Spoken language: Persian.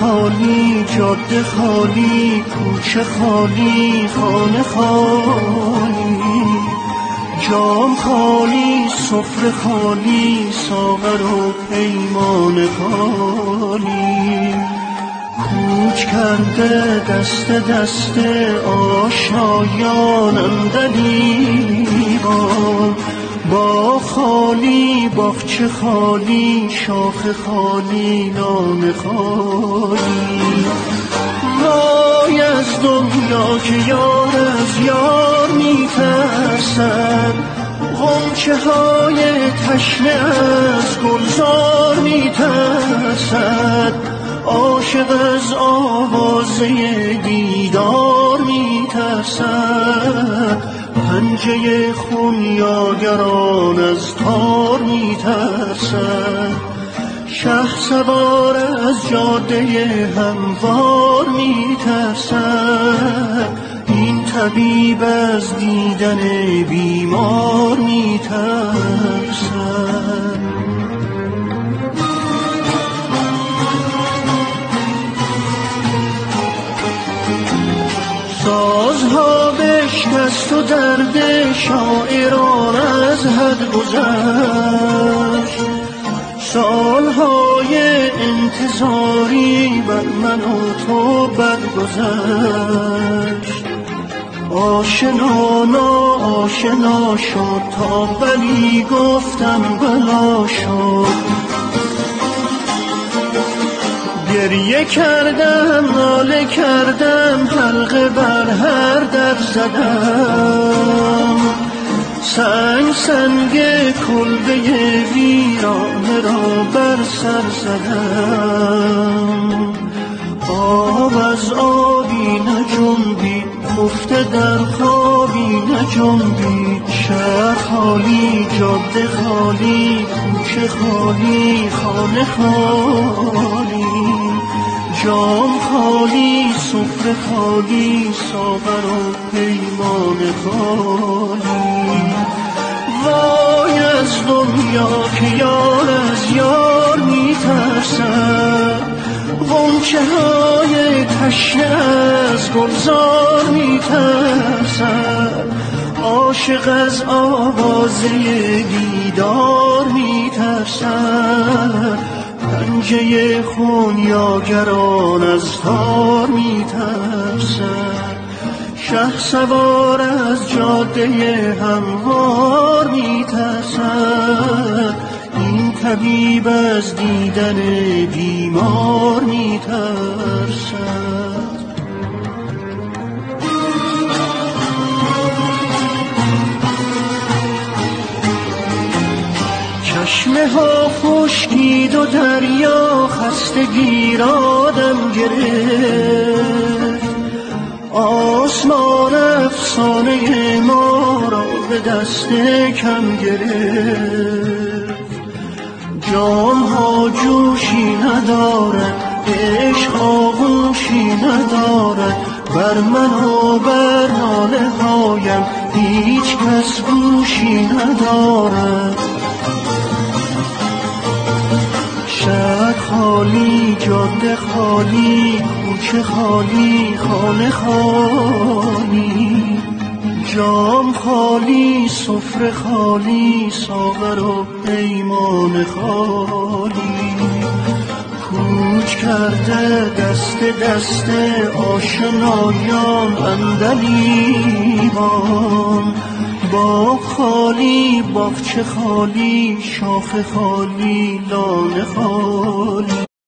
خالی، جاده خالی، کوچه خالی، خانه خالی، جام خالی، سفره خالی، ساغر و پیمان خالی. کوچ کرده دست دست آشنایانم دلیبان، با خالی، باغچه خالی، شاخ خالی، لانه خالی. وای از دنیا که یار از یار میترسد، غنچه های تشنه از گلزار میترسد، عاشق از آوازه دیدار میترسد، پنجه خونیاگران از تار میترسد، شهسوار از جاده هموار میترسد، این طبیب از دیدن بیمار میترسد. سازها بشکست و درد شاعران از حد گذشت، سالهای انتظاری بر من و تو بد گذشت. آشنا ناآشنا شد تا ولی گفتم بلا شد، گریه کردم ناله کردم حلقه بر هر در زدم، سنگ کلبه ویرانه را بر سر زدم. آب از آبی نجنبید، خفته در خوابی نجنبید، شهر خالی، جاده خالی، کوچه خالی، خانه خالی، جام خالی، سفره خالی، ساغر و پیمان خالی. وای از دنیا که یار از یار میترسد، غنچه های تشنه از گلزار میترسد، عاشق از آوازه دیدار میترسد، پنجه خونیاگران از تار میترسد، شهسوار از جاده هموار میترسد، این طبیب از دیدن بیمار میترسد. چشمه ها خشکید و دریا خستگی را دم گرفت، آسمان افسانه ما را به دست کم گرفت. جام ها جوشی ندارد، عشق آغوشی ندارد، بر من و بر ناله هایم هیچ کس گوشی ندارد. شهر خالی، جاده خالی، کوچه خالی، خانه خالی، جام خالی، سفره خالی، ساغر و پیمان خالی. کوچ کرده دست دست آشنایان عندلیبان، باغ خالی، باغچه خالی، شاخ خالی، لانه خالی.